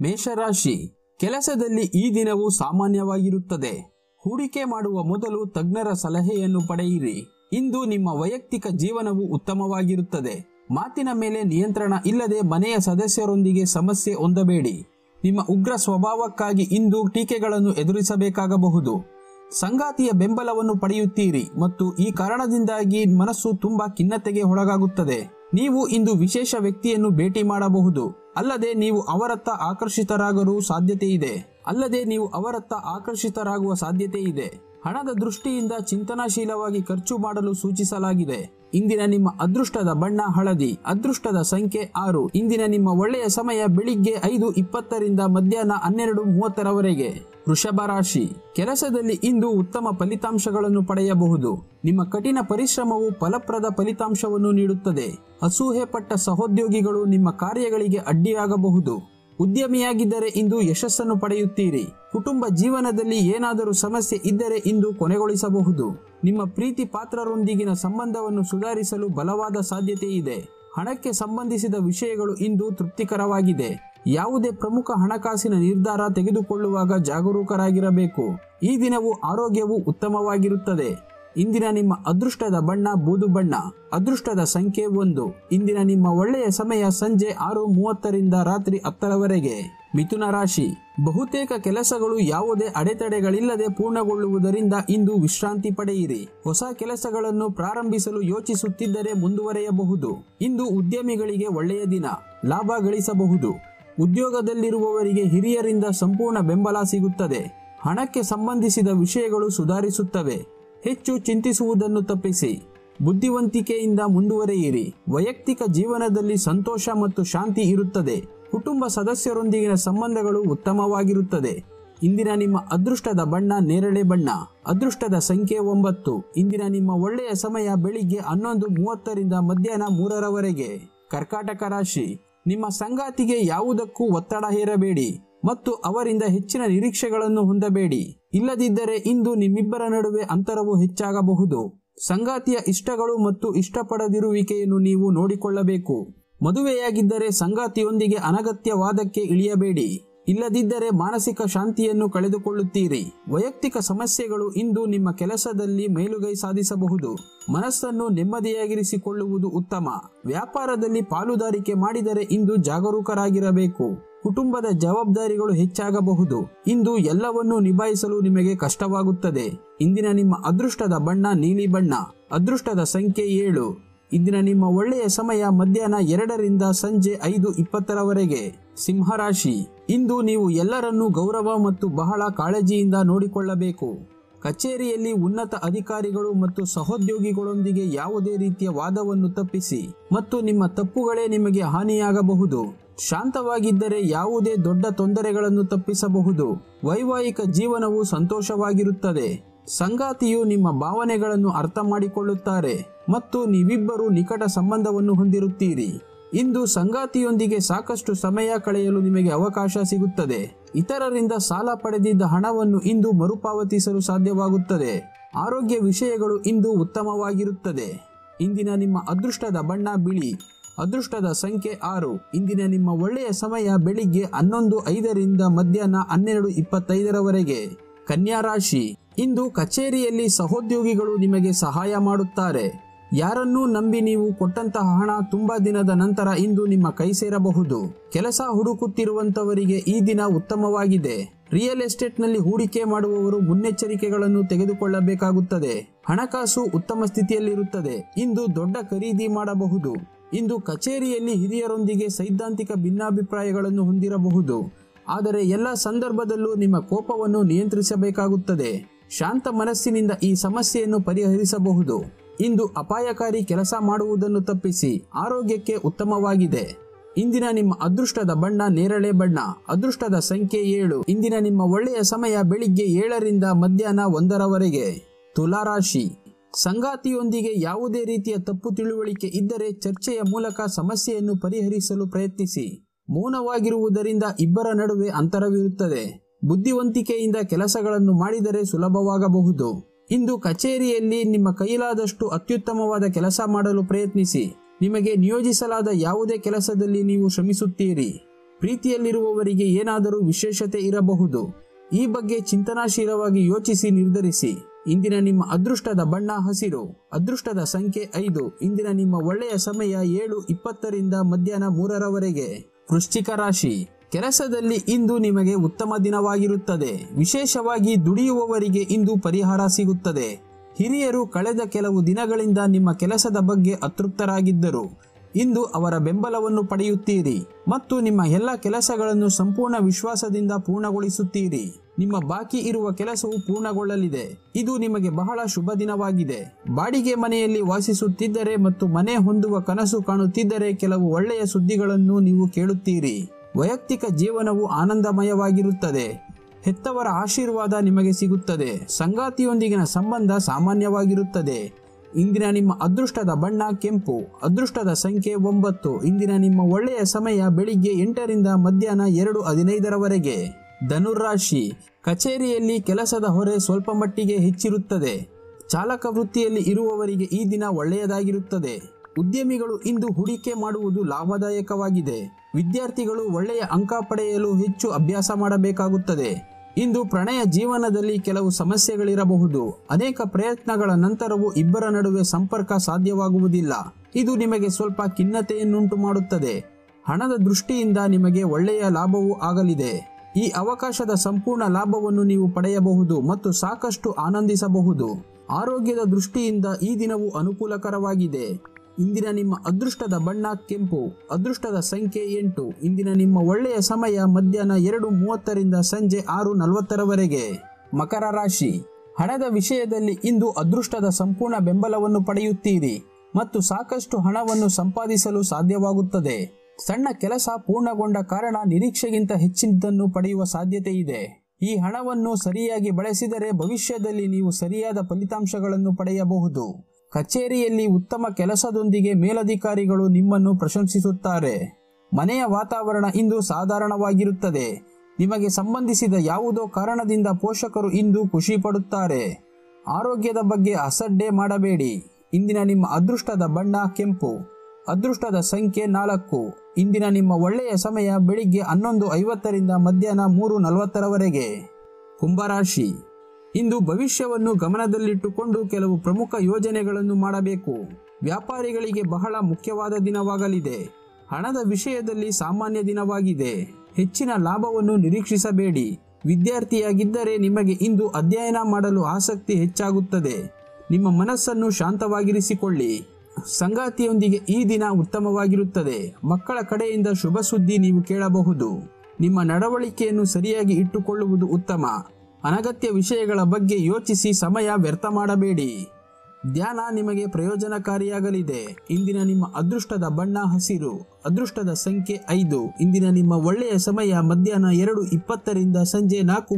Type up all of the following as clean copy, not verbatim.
ಮೇಷರಾಶಿ, ಕೆಲಸದಲ್ಲಿ ಈ ದಿನವು ಸಾಮಾನ್ಯವಾಗಿರುತ್ತದೆ. ಹೂಡಿಕೆ ಮಾಡುವ ಮೊದಲು ತಜ್ಞರ ಸಲಹೆಯನ್ನು ಪಡೆಯಿರಿ. ಇಂದು ನಿಮ್ಮ ವೈಯಕ್ತಿಕ ಜೀವನವು ಉತ್ತಮವಾಗಿರುತ್ತದೆ. ಮಾತಿನ ಮೇಲೆ ನಿಯಂತ್ರಣ ಇಲ್ಲದೆ ಮನೆಯ ಸದಸ್ಯರೊಂದಿಗೆ ಸಮಸ್ಯೆ ಹೊಂದಬೇಡಿ. ನಿಮ್ಮ ಉಗ್ರ ಸ್ವಭಾವಕ್ಕಾಗಿ ಇಂದು ಟೀಕೆಗಳನ್ನು ಎದುರಿಸಬೇಕಾಗಬಹುದು. ಸಂಗಾತಿಯ ಬೆಂಬಲವನ್ನು ಪಡೆಯುತ್ತೀರಿ ಮತ್ತು ಈ ಕಾರಣದಿಂದಾಗಿ ಮನಸ್ಸು ತುಂಬಾ ಖಿನ್ನತೆಗೆ ಒಳಗಾಗುತ್ತದೆ. ನೀವು ಇಂದು ವಿಶೇಷ ವ್ಯಕ್ತಿಯನ್ನು ಭೇಟಿ ಮಾಡಬಹುದು. ಅಲ್ಲದೆ ನೀವು ಅವರತ್ತ ಆಕರ್ಷಿತರಾಗುವ ಸಾಧ್ಯತೆ ಇದೆ. ಹಣದ ದೃಷ್ಟಿಯಿಂದ ಚಿಂತನಾಶೀಲವಾಗಿ ಖರ್ಚು ಮಾಡಲು ಸೂಚಿಸಲಾಗಿದೆ. ಇಂದಿನ ನಿಮ್ಮ ಅದೃಷ್ಟದ ಬಣ್ಣ ಹಳದಿ. ಅದೃಷ್ಟದ ಸಂಖ್ಯೆ 6. ಇಂದಿನ ನಿಮ್ಮ ಒಳ್ಳೆಯ ಸಮಯ ಬೆಳಿಗ್ಗೆ 5:20 ರಿಂದ ಮಧ್ಯಾಹ್ನ 12:30 ವೃಷಭ ರಾಶಿ, ಕೆಲಸದಲ್ಲಿ ಇಂದು ಉತ್ತಮ ಫಲಿತಾಂಶಗಳನ್ನು ಪಡೆಯಬಹುದು. ನಿಮ್ಮ ಕಠಿಣ ಪರಿಶ್ರಮವು ಫಲಪ್ರದ ಫಲಿತಾಂಶವನ್ನು ನೀಡುತ್ತದೆ. ಅಸೂಹೆ ಪಟ್ಟ ಸಹೋದ್ಯೋಗಿಗಳು ನಿಮ್ಮ ಕಾರ್ಯಗಳಿಗೆ ಅಡ್ಡಿಯಾಗಬಹುದು. ಉದ್ಯಮಿಯಾಗಿದ್ದರೆ ಇಂದು ಯಶಸ್ಸನ್ನು ಪಡೆಯುತ್ತೀರಿ. ಕುಟುಂಬ ಜೀವನದಲ್ಲಿ ಏನಾದರೂ ಸಮಸ್ಯೆ ಇದ್ದರೆ ಇಂದು ಕೊನೆಗೊಳಿಸಬಹುದು. ನಿಮ್ಮ ಪ್ರೀತಿ ಪಾತ್ರರೊಂದಿಗಿನ ಸಂಬಂಧವನ್ನು ಸುಧಾರಿಸಲು ಬಲವಾದ ಸಾಧ್ಯತೆ ಇದೆ. ಹಣಕ್ಕೆ ಸಂಬಂಧಿಸಿದ ವಿಷಯಗಳು ಇಂದು ತೃಪ್ತಿಕರವಾಗಿದೆ. ಯಾವುದೇ ಪ್ರಮುಖ ಹಣಕಾಸಿನ ನಿರ್ಧಾರ ತೆಗೆದುಕೊಳ್ಳುವಾಗ ಜಾಗರೂಕರಾಗಿರಬೇಕು. ಈ ದಿನವು ಆರೋಗ್ಯವು ಉತ್ತಮವಾಗಿರುತ್ತದೆ. ಇಂದಿನ ನಿಮ್ಮ ಅದೃಷ್ಟದ ಬಣ್ಣ ಬೂದು ಬಣ್ಣ. ಅದೃಷ್ಟದ ಸಂಖ್ಯೆ 1. ಇಂದಿನ ನಿಮ್ಮ ಒಳ್ಳೆಯ ಸಮಯ ಸಂಜೆ 6:30 ರಿಂದ ರಾತ್ರಿ 10 ಮಿಥುನ ರಾಶಿ, ಬಹುತೇಕ ಕೆಲಸಗಳು ಯಾವುದೇ ಅಡೆತಡೆಗಳಿಲ್ಲದೆ ಪೂರ್ಣಗೊಳ್ಳುವುದರಿಂದ ಇಂದು ವಿಶ್ರಾಂತಿ ಪಡೆಯಿರಿ. ಹೊಸ ಕೆಲಸಗಳನ್ನು ಪ್ರಾರಂಭಿಸಲು ಯೋಚಿಸುತ್ತಿದ್ದರೆ ಮುಂದುವರೆಯಬಹುದು. ಇಂದು ಉದ್ಯಮಿಗಳಿಗೆ ಒಳ್ಳೆಯ ದಿನ. ಲಾಭ ಗಳಿಸಬಹುದು. ಉದ್ಯೋಗದಲ್ಲಿರುವವರಿಗೆ ಹಿರಿಯರಿಂದ ಸಂಪೂರ್ಣ ಬೆಂಬಲ ಸಿಗುತ್ತದೆ. ಹಣಕ್ಕೆ ಸಂಬಂಧಿಸಿದ ವಿಷಯಗಳು ಸುಧಾರಿಸುತ್ತವೆ. ಹೆಚ್ಚು ಚಿಂತಿಸುವುದನ್ನು ತಪ್ಪಿಸಿ ಬುದ್ಧಿವಂತಿಕೆಯಿಂದ ಮುಂದುವರಿಯಿರಿ. ವೈಯಕ್ತಿಕ ಜೀವನದಲ್ಲಿ ಸಂತೋಷ ಮತ್ತು ಶಾಂತಿ ಇರುತ್ತದೆ. ಕುಟುಂಬ ಸದಸ್ಯರೊಂದಿಗಿನ ಸಂಬಂಧಗಳು ಉತ್ತಮವಾಗಿರುತ್ತದೆ. ಇಂದಿನ ನಿಮ್ಮ ಅದೃಷ್ಟದ ಬಣ್ಣ ನೇರಳೆ ಬಣ್ಣ. ಅದೃಷ್ಟದ ಸಂಖ್ಯೆ 9. ಇಂದಿನ ನಿಮ್ಮ ಒಳ್ಳೆಯ ಸಮಯ ಬೆಳಿಗ್ಗೆ 11:30 ರಿಂದ ಮಧ್ಯಾಹ್ನ 3 ಕರ್ಕಾಟಕ ರಾಶಿ, ನಿಮ್ಮ ಸಂಗಾತಿಗೆ ಯಾವುದಕ್ಕೂ ಒತ್ತಡ ಹೇರಬೇಡಿ ಮತ್ತು ಅವರಿಂದ ಹೆಚ್ಚಿನ ನಿರೀಕ್ಷೆಗಳನ್ನು ಹೊಂದಬೇಡಿ. ಇಲ್ಲದಿದ್ದರೆ ಇಂದು ನಿಮ್ಮಿಬ್ಬರ ನಡುವೆ ಅಂತರವು ಹೆಚ್ಚಾಗಬಹುದು. ಸಂಗಾತಿಯ ಇಷ್ಟಗಳು ಮತ್ತು ಇಷ್ಟಪಡದಿರುವಿಕೆಯನ್ನು ನೀವು ನೋಡಿಕೊಳ್ಳಬೇಕು. ಮದುವೆಯಾಗಿದ್ದರೆ ಸಂಗಾತಿಯೊಂದಿಗೆ ಅನಗತ್ಯ ವಾದಕ್ಕೆ ಇಳಿಯಬೇಡಿ. ಇಲ್ಲದಿದ್ದರೆ ಮಾನಸಿಕ ಶಾಂತಿಯನ್ನು ಕಳೆದುಕೊಳ್ಳುತ್ತೀರಿ. ವೈಯಕ್ತಿಕ ಸಮಸ್ಯೆಗಳು ಇಂದು ನಿಮ್ಮ ಕೆಲಸದಲ್ಲಿ ಮೇಲುಗೈ ಸಾಧಿಸಬಹುದು. ಮನಸ್ಸನ್ನು ನೆಮ್ಮದಿಯಾಗಿರಿಸಿಕೊಳ್ಳುವುದು ಉತ್ತಮ. ವ್ಯಾಪಾರದಲ್ಲಿ ಪಾಲುದಾರಿಕೆ ಮಾಡಿದರೆ ಇಂದು ಜಾಗರೂಕರಾಗಿರಬೇಕು. ಕುಟುಂಬದ ಜವಾಬ್ದಾರಿಗಳು ಹೆಚ್ಚಾಗಬಹುದು. ಇಂದು ಎಲ್ಲವನ್ನೂ ನಿಭಾಯಿಸಲು ನಿಮಗೆ ಕಷ್ಟವಾಗುತ್ತದೆ. ಇಂದಿನ ನಿಮ್ಮ ಅದೃಷ್ಟದ ಬಣ್ಣ ನೀಲಿ ಬಣ್ಣ. ಅದೃಷ್ಟದ ಸಂಖ್ಯೆ 7. ಇಂದಿನ ನಿಮ್ಮ ಒಳ್ಳೆಯ ಸಮಯ ಮಧ್ಯಾಹ್ನ 2 ರಿಂದ ಸಂಜೆ 5:20 ಸಿಂಹರಾಶಿ, ಇಂದು ನೀವು ಎಲ್ಲರನ್ನೂ ಗೌರವ ಮತ್ತು ಬಹಳ ಕಾಳಜಿಯಿಂದ ನೋಡಿಕೊಳ್ಳಬೇಕು. ಕಚೇರಿಯಲ್ಲಿ ಉನ್ನತ ಅಧಿಕಾರಿಗಳು ಮತ್ತು ಸಹೋದ್ಯೋಗಿಗಳೊಂದಿಗೆ ಯಾವುದೇ ರೀತಿಯ ವಾದವನ್ನು ತಪ್ಪಿಸಿ ಮತ್ತು ನಿಮ್ಮ ತಪ್ಪುಗಳೇ ನಿಮಗೆ ಹಾನಿಯಾಗಬಹುದು. ಶಾಂತವಾಗಿದ್ದರೆ ಯಾವುದೇ ದೊಡ್ಡ ತೊಂದರೆಗಳನ್ನು ತಪ್ಪಿಸಬಹುದು. ವೈವಾಹಿಕ ಜೀವನವು ಸಂತೋಷವಾಗಿರುತ್ತದೆ. ಸಂಗಾತಿಯು ನಿಮ್ಮ ಭಾವನೆಗಳನ್ನು ಅರ್ಥ ಮಾಡಿಕೊಳ್ಳುತ್ತಾರೆ ಮತ್ತು ನೀವಿಬ್ಬರು ನಿಕಟ ಸಂಬಂಧವನ್ನು ಹೊಂದಿರುತ್ತೀರಿ. ಇಂದು ಸಂಗಾತಿಯೊಂದಿಗೆ ಸಾಕಷ್ಟು ಸಮಯ ಕಳೆಯಲು ನಿಮಗೆ ಅವಕಾಶ ಸಿಗುತ್ತದೆ. ಇತರರಿಂದ ಸಾಲ ಪಡೆದಿದ್ದ ಹಣವನ್ನು ಇಂದು ಮರುಪಾವತಿಸಲು ಸಾಧ್ಯವಾಗುತ್ತದೆ. ಆರೋಗ್ಯ ವಿಷಯಗಳು ಇಂದು ಉತ್ತಮವಾಗಿರುತ್ತದೆ. ಇಂದಿನ ನಿಮ್ಮ ಅದೃಷ್ಟದ ಬಣ್ಣ ಬಿಳಿ. ಅದೃಷ್ಟದ ಸಂಖ್ಯೆ 6. ಇಂದಿನ ನಿಮ್ಮ ಒಳ್ಳೆಯ ಸಮಯ ಬೆಳಿಗ್ಗೆ 11:05 ರಿಂದ ಮಧ್ಯಾಹ್ನ 12:25 ಕನ್ಯಾ ರಾಶಿ, ಇಂದು ಕಚೇರಿಯಲ್ಲಿ ಸಹೋದ್ಯೋಗಿಗಳು ನಿಮಗೆ ಸಹಾಯ ಮಾಡುತ್ತಾರೆ. ಯಾರನ್ನೂ ನಂಬಿ ನೀವು ಕೊಟ್ಟಂತಹ ಹಣ ತುಂಬಾ ದಿನದ ನಂತರ ಇಂದು ನಿಮ್ಮ ಕೈ ಸೇರಬಹುದು. ಕೆಲಸ ಹುಡುಕುತ್ತಿರುವಂತವರಿಗೆ ಈ ದಿನ ಉತ್ತಮವಾಗಿದೆ. ರಿಯಲ್ ಎಸ್ಟೇಟ್ನಲ್ಲಿ ಹೂಡಿಕೆ ಮಾಡುವವರು ಮುನ್ನೆಚ್ಚರಿಕೆಗಳನ್ನು ತೆಗೆದುಕೊಳ್ಳಬೇಕಾಗುತ್ತದೆ. ಹಣಕಾಸು ಉತ್ತಮ ಸ್ಥಿತಿಯಲ್ಲಿರುತ್ತದೆ. ಇಂದು ದೊಡ್ಡ ಖರೀದಿ ಮಾಡಬಹುದು. ಇಂದು ಕಚೇರಿಯಲ್ಲಿ ಹಿರಿಯರೊಂದಿಗೆ ಸೈದ್ಧಾಂತಿಕ ಭಿನ್ನಾಭಿಪ್ರಾಯಗಳನ್ನು ಹೊಂದಿರಬಹುದು. ಆದರೆ ಎಲ್ಲ ಸಂದರ್ಭದಲ್ಲೂ ನಿಮ್ಮ ಕೋಪವನ್ನು ನಿಯಂತ್ರಿಸಬೇಕಾಗುತ್ತದೆ. ಶಾಂತ ಮನಸ್ಸಿನಿಂದ ಈ ಸಮಸ್ಯೆಯನ್ನು ಪರಿಹರಿಸಬಹುದು. ಇಂದು ಅಪಾಯಕಾರಿ ಕೆಲಸ ಮಾಡುವುದನ್ನು ತಪ್ಪಿಸಿ. ಆರೋಗ್ಯಕ್ಕೆ ಉತ್ತಮವಾಗಿದೆ. ಇಂದಿನ ನಿಮ್ಮ ಅದೃಷ್ಟದ ಬಣ್ಣ ನೇರಳೆ ಬಣ್ಣ. ಅದೃಷ್ಟದ ಸಂಖ್ಯೆ 7. ಇಂದಿನ ನಿಮ್ಮ ಒಳ್ಳೆಯ ಸಮಯ ಬೆಳಿಗ್ಗೆ 7 ರಿಂದ ಮಧ್ಯಾಹ್ನ 1 ತುಲಾ ರಾಶಿ, ಸಂಗಾತಿಯೊಂದಿಗೆ ಯಾವುದೇ ರೀತಿಯ ತಪ್ಪು ತಿಳುವಳಿಕೆ ಇದ್ದರೆ ಚರ್ಚೆಯ ಮೂಲಕ ಸಮಸ್ಯೆಯನ್ನು ಪರಿಹರಿಸಲು ಪ್ರಯತ್ನಿಸಿ. ಮೌನವಾಗಿರುವುದರಿಂದ ಇಬ್ಬರ ನಡುವೆ ಅಂತರವಿರುತ್ತದೆ. ಬುದ್ಧಿವಂತಿಕೆಯಿಂದ ಕೆಲಸಗಳನ್ನು ಮಾಡಿದರೆ ಸುಲಭವಾಗಬಹುದು. ಇಂದು ಕಚೇರಿಯಲ್ಲಿ ನಿಮ್ಮ ಕೈಲಾದಷ್ಟು ಅತ್ಯುತ್ತಮವಾದ ಕೆಲಸ ಮಾಡಲು ಪ್ರಯತ್ನಿಸಿ. ನಿಮಗೆ ನಿಯೋಜಿಸಲಾದ ಯಾವುದೇ ಕೆಲಸದಲ್ಲಿ ನೀವು ಶ್ರಮಿಸುತ್ತೀರಿ. ಪ್ರೀತಿಯಲ್ಲಿರುವವರಿಗೆ ಏನಾದರೂ ವಿಶೇಷತೆ ಇರಬಹುದು. ಈ ಬಗ್ಗೆ ಚಿಂತನಾಶೀಲವಾಗಿ ಯೋಚಿಸಿ ನಿರ್ಧರಿಸಿ. ಇಂದಿನ ನಿಮ್ಮ ಅದೃಷ್ಟದ ಬಣ್ಣ ಹಸಿರು. ಅದೃಷ್ಟದ ಸಂಖ್ಯೆ 5. ಇಂದಿನ ನಿಮ್ಮ ಒಳ್ಳೆಯ ಸಮಯ 7:20 ಮಧ್ಯಾಹ್ನ 3 ವೃಶ್ಚಿಕ ರಾಶಿ. ಕೆಲಸದಲ್ಲಿ ಇಂದು ನಿಮಗೆ ಉತ್ತಮ ದಿನವಾಗಿರುತ್ತದೆ. ವಿಶೇಷವಾಗಿ ದುಡಿಯುವವರಿಗೆ ಇಂದು ಪರಿಹಾರ ಸಿಗುತ್ತದೆ. ಹಿರಿಯರು ಕಳೆದ ಕೆಲವು ದಿನಗಳಿಂದ ನಿಮ್ಮ ಕೆಲಸದ ಬಗ್ಗೆ ಅತೃಪ್ತರಾಗಿದ್ದರು. ಇಂದು ಅವರ ಬೆಂಬಲವನ್ನು ಪಡೆಯುತ್ತೀರಿ ಮತ್ತು ನಿಮ್ಮ ಎಲ್ಲ ಕೆಲಸಗಳನ್ನು ಸಂಪೂರ್ಣ ವಿಶ್ವಾಸದಿಂದ ಪೂರ್ಣಗೊಳಿಸುತ್ತೀರಿ. ನಿಮ್ಮ ಬಾಕಿ ಇರುವ ಕೆಲಸವು ಪೂರ್ಣಗೊಳ್ಳಲಿದೆ. ಇದು ನಿಮಗೆ ಬಹಳ ಶುಭ ದಿನವಾಗಿದೆ. ಬಾಡಿಗೆ ಮನೆಯಲ್ಲಿ ವಾಸಿಸುತ್ತಿದ್ದರೆ ಮತ್ತು ಮನೆ ಹೊಂದುವ ಕನಸು ಕಾಣುತ್ತಿದ್ದರೆ ಕೆಲವು ಒಳ್ಳೆಯ ಸುದ್ದಿಗಳನ್ನು ನೀವು ಕೇಳುತ್ತೀರಿ. ವೈಯಕ್ತಿಕ ಜೀವನವು ಆನಂದಮಯವಾಗಿರುತ್ತದೆ. ಹೆತ್ತವರ ಆಶೀರ್ವಾದ ನಿಮಗೆ ಸಿಗುತ್ತದೆ. ಸಂಗಾತಿಯೊಂದಿಗಿನ ಸಂಬಂಧ ಸಾಮಾನ್ಯವಾಗಿರುತ್ತದೆ. ಇಂದಿನ ನಿಮ್ಮ ಅದೃಷ್ಟದ ಬಣ್ಣ ಕೆಂಪು. ಅದೃಷ್ಟದ ಸಂಖ್ಯೆ 9. ಇಂದಿನ ನಿಮ್ಮ ಒಳ್ಳೆಯ ಸಮಯ ಬೆಳಿಗ್ಗೆ 8 ಮಧ್ಯಾಹ್ನ 2:15 ಧನುರಾಶಿ. ಕಚೇರಿಯಲ್ಲಿ ಕೆಲಸದ ಹೊರೆ ಸ್ವಲ್ಪ ಮಟ್ಟಿಗೆ ಹೆಚ್ಚಿರುತ್ತದೆ. ಚಾಲಕ ವೃತ್ತಿಯಲ್ಲಿ ಇರುವವರಿಗೆ ಈ ದಿನ ಒಳ್ಳೆಯದಾಗಿರುತ್ತದೆ. ಉದ್ಯಮಿಗಳು ಇಂದು ಹೂಡಿಕೆ ಮಾಡುವುದು ಲಾಭದಾಯಕವಾಗಿದೆ. ವಿದ್ಯಾರ್ಥಿಗಳು ಒಳ್ಳೆಯ ಅಂಕ ಪಡೆಯಲು ಹೆಚ್ಚು ಅಭ್ಯಾಸ ಮಾಡಬೇಕಾಗುತ್ತದೆ. ಇಂದು ಪ್ರಣಯ ಜೀವನದಲ್ಲಿ ಕೆಲವು ಸಮಸ್ಯೆಗಳಿರಬಹುದು. ಅನೇಕ ಪ್ರಯತ್ನಗಳ ನಂತರವೂ ಇಬ್ಬರ ನಡುವೆ ಸಂಪರ್ಕ ಸಾಧ್ಯವಾಗುವುದಿಲ್ಲ. ಇದು ನಿಮಗೆ ಸ್ವಲ್ಪ ಖಿನ್ನತೆಯನ್ನುಂಟು ಮಾಡುತ್ತದೆ. ಹಣದ ದೃಷ್ಟಿಯಿಂದ ನಿಮಗೆ ಒಳ್ಳೆಯ ಲಾಭವೂ ಆಗಲಿದೆ. ಈ ಅವಕಾಶದ ಸಂಪೂರ್ಣ ಲಾಭವನ್ನು ನೀವು ಪಡೆಯಬಹುದು ಮತ್ತು ಸಾಕಷ್ಟು ಆನಂದಿಸಬಹುದು. ಆರೋಗ್ಯದ ದೃಷ್ಟಿಯಿಂದ ಈ ದಿನವು ಅನುಕೂಲಕರವಾಗಿದೆ. ಇಂದಿನ ನಿಮ್ಮ ಅದೃಷ್ಟದ ಬಣ್ಣ ಕೆಂಪು. ಅದೃಷ್ಟದ ಸಂಖ್ಯೆ 8. ಇಂದಿನ ನಿಮ್ಮ ಒಳ್ಳೆಯ ಸಮಯ ಮಧ್ಯಾಹ್ನ 2:30 ಸಂಜೆ 6:40 ಮಕರ ರಾಶಿ. ಹಣದ ವಿಷಯದಲ್ಲಿ ಇಂದು ಅದೃಷ್ಟದ ಸಂಪೂರ್ಣ ಬೆಂಬಲವನ್ನು ಪಡೆಯುತ್ತೀರಿ ಮತ್ತು ಸಾಕಷ್ಟು ಹಣವನ್ನು ಸಂಪಾದಿಸಲು ಸಾಧ್ಯವಾಗುತ್ತದೆ. ಸಣ್ಣ ಕೆಲಸ ಪೂರ್ಣಗೊಂಡ ಕಾರಣ ನಿರೀಕ್ಷೆಗಿಂತ ಹೆಚ್ಚಿನದನ್ನು ಪಡೆಯುವ ಸಾಧ್ಯತೆ ಇದೆ. ಈ ಹಣವನ್ನು ಸರಿಯಾಗಿ ಬಳಸಿದರೆ ಭವಿಷ್ಯದಲ್ಲಿ ನೀವು ಸರಿಯಾದ ಫಲಿತಾಂಶಗಳನ್ನು ಪಡೆಯಬಹುದು. ಕಚೇರಿಯಲ್ಲಿ ಉತ್ತಮ ಕೆಲಸದೊಂದಿಗೆ ಮೇಲಧಿಕಾರಿಗಳು ನಿಮ್ಮನ್ನು ಪ್ರಶಂಸಿಸುತ್ತಾರೆ. ಮನೆಯ ವಾತಾವರಣ ಇಂದು ಸಾಧಾರಣವಾಗಿರುತ್ತದೆ. ನಿಮಗೆ ಸಂಬಂಧಿಸಿದ ಯಾವುದೋ ಕಾರಣದಿಂದ ಪೋಷಕರು ಇಂದು ಖುಷಿ ಪಡುತ್ತಾರೆ. ಆರೋಗ್ಯದ ಬಗ್ಗೆ ಅಸಡ್ಡೆ ಮಾಡಬೇಡಿ. ಇಂದಿನ ನಿಮ್ಮ ಅದೃಷ್ಟದ ಬಣ್ಣ ಕೆಂಪು. ಅದೃಷ್ಟದ ಸಂಖ್ಯೆ 4. ಇಂದಿನ ನಿಮ್ಮ ಒಳ್ಳೆಯ ಸಮಯ ಬೆಳಿಗ್ಗೆ 11:50 ಮಧ್ಯಾಹ್ನ 3:40 ಕುಂಭರಾಶಿ. ಇಂದು ಭವಿಷ್ಯವನ್ನು ಗಮನದಲ್ಲಿಟ್ಟುಕೊಂಡು ಕೆಲವು ಪ್ರಮುಖ ಯೋಜನೆಗಳನ್ನು ಮಾಡಬೇಕು. ವ್ಯಾಪಾರಿಗಳಿಗೆ ಬಹಳ ಮುಖ್ಯವಾದ ದಿನವಾಗಲಿದೆ. ಹಣದ ವಿಷಯದಲ್ಲಿ ಸಾಮಾನ್ಯ ದಿನವಾಗಿದೆ. ಹೆಚ್ಚಿನ ಲಾಭವನ್ನು ನಿರೀಕ್ಷಿಸಬೇಡಿ. ವಿದ್ಯಾರ್ಥಿಯಾಗಿದ್ದರೆ ನಿಮಗೆ ಇಂದು ಅಧ್ಯಯನ ಮಾಡಲು ಆಸಕ್ತಿ ಹೆಚ್ಚಾಗುತ್ತದೆ. ನಿಮ್ಮ ಮನಸ್ಸನ್ನು ಶಾಂತವಾಗಿರಿಸಿಕೊಳ್ಳಿ. ಸಂಗಾತಿಯೊಂದಿಗೆ ಈ ದಿನ ಉತ್ತಮವಾಗಿರುತ್ತದೆ. ಮಕ್ಕಳ ಕಡೆಯಿಂದ ಶುಭ ಸುದ್ದಿ ನೀವು ಕೇಳಬಹುದು. ನಿಮ್ಮ ನಡವಳಿಕೆಯನ್ನು ಸರಿಯಾಗಿ ಇಟ್ಟುಕೊಳ್ಳುವುದು ಉತ್ತಮ. ಅನಗತ್ಯ ವಿಷಯಗಳ ಬಗ್ಗೆ ಯೋಚಿಸಿ ಸಮಯ ವ್ಯರ್ಥ ಮಾಡಬೇಡಿ. ಧ್ಯಾನ ನಿಮಗೆ ಪ್ರಯೋಜನಕಾರಿಯಾಗಲಿದೆ. ಇಂದಿನ ನಿಮ್ಮ ಅದೃಷ್ಟದ ಬಣ್ಣ ಹಸಿರು. ಅದೃಷ್ಟದ ಸಂಖ್ಯೆ 5. ಇಂದಿನ ನಿಮ್ಮ ಒಳ್ಳೆಯ ಸಮಯ ಮಧ್ಯಾಹ್ನ 2:20 ಸಂಜೆ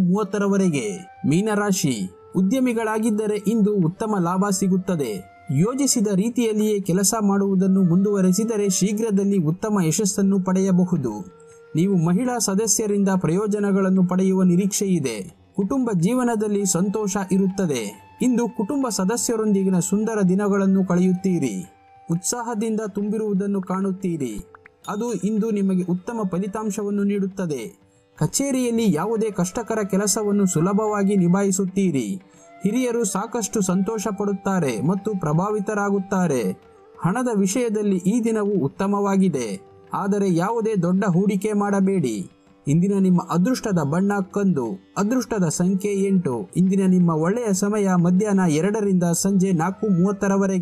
4:30 ಮೀನರಾಶಿ. ಉದ್ಯಮಿಗಳಾಗಿದ್ದರೆ ಇಂದು ಉತ್ತಮ ಲಾಭ ಸಿಗುತ್ತದೆ. ಯೋಜಿಸಿದ ರೀತಿಯಲ್ಲಿಯೇ ಕೆಲಸ ಮಾಡುವುದನ್ನು ಮುಂದುವರೆಸಿದರೆ ಶೀಘ್ರದಲ್ಲಿ ಉತ್ತಮ ಯಶಸ್ಸನ್ನು ಪಡೆಯಬಹುದು. ನೀವು ಮಹಿಳಾ ಸದಸ್ಯರಿಂದ ಪ್ರಯೋಜನಗಳನ್ನು ಪಡೆಯುವ ನಿರೀಕ್ಷೆ ಇದೆ. ಕುಟುಂಬ ಜೀವನದಲ್ಲಿ ಸಂತೋಷ ಇರುತ್ತದೆ. ಇಂದು ಕುಟುಂಬ ಸದಸ್ಯರೊಂದಿಗಿನ ಸುಂದರ ದಿನಗಳನ್ನು ಕಳೆಯುತ್ತೀರಿ. ಉತ್ಸಾಹದಿಂದ ತುಂಬಿರುವುದನ್ನು ಕಾಣುತ್ತೀರಿ. ಅದು ಇಂದು ನಿಮಗೆ ಉತ್ತಮ ಫಲಿತಾಂಶವನ್ನು ನೀಡುತ್ತದೆ. ಕಚೇರಿಯಲ್ಲಿ ಯಾವುದೇ ಕಷ್ಟಕರ ಕೆಲಸವನ್ನು ಸುಲಭವಾಗಿ ನಿಭಾಯಿಸುತ್ತೀರಿ. ಹಿರಿಯರು ಸಾಕಷ್ಟು ಸಂತೋಷ ಪಡುತ್ತಾರೆ ಮತ್ತು ಪ್ರಭಾವಿತರಾಗುತ್ತಾರೆ. ಹಣದ ವಿಷಯದಲ್ಲಿ ಈ ದಿನವು ಉತ್ತಮವಾಗಿದೆ. ಆದರೆ ಯಾವುದೇ ದೊಡ್ಡ ಹೂಡಿಕೆ ಮಾಡಬೇಡಿ. ಇಂದಿನ ನಿಮ್ಮ ಅದೃಷ್ಟದ ಬಣ್ಣ ಕಂದು. ಅದೃಷ್ಟದ ಸಂಖ್ಯೆ 8. ಇಂದಿನ ನಿಮ್ಮ ಒಳ್ಳೆಯ ಸಮಯ ಮಧ್ಯಾಹ್ನ 2 ಸಂಜೆ 4:30